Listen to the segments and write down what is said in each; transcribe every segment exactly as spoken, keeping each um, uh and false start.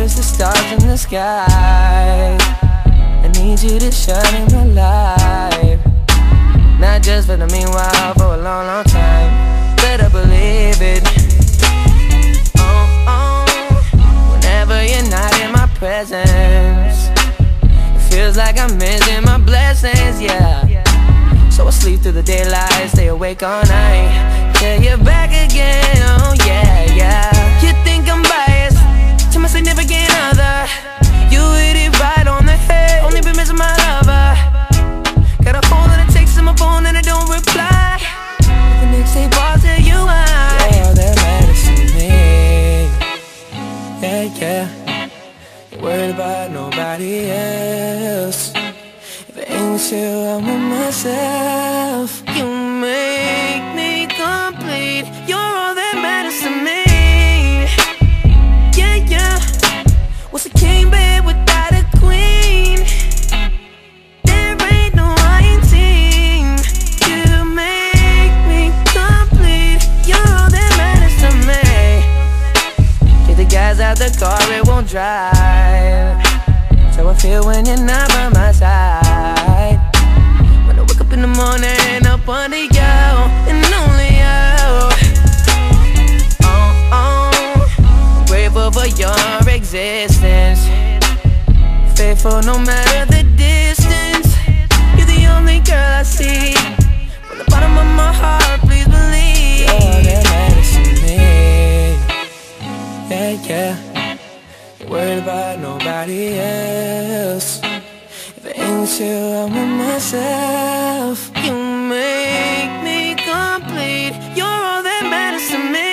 promise the stars in the sky. I need you to shine in my life, not just for the meanwhile, for a long, long time. Better believe it. Oh, oh. Whenever you're not in my presence, it feels like I'm missing my blessings, yeah. So I sleep through the daylight, stay awake all night till you're back again, oh yeah, yeah. You think I'm biased to my significant other? You hit it right on the head, only been missing my lover. Got a phone and a text in my phone and I don't reply. The next day balls tell you I You're all that matters to me. Yeah, yeah. Ain't worried about nobody else. If it ain't with you, I'm with myself. You make me complete. You're all that matters to me. Yeah, yeah. What's a king bed without a queen? There ain't no iron team. You make me complete. You're all that matters to me. Take the gas out the car, it won't drive. So I feel when you're not by my side. When I wake up in the morning, up under you and only you. Oh, oh. I'm grateful for your existence, faithful no matter the distance. You're the only girl I see. From the bottom of my heart, please believe. You're all that matters to me. Yeah, yeah. Ain't worried about nobody else. If it ain't with you, I'm with myself. You make me complete. You're all that matters to me.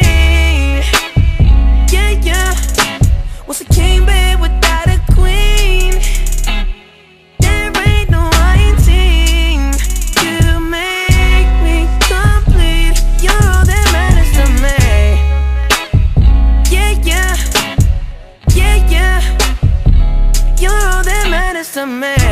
Yeah, yeah. What's a king bed without a queen? There ain't no iron team. You make me complete. You're all that matters to me. Yeah, yeah. Yeah, yeah. You're all that matters to me.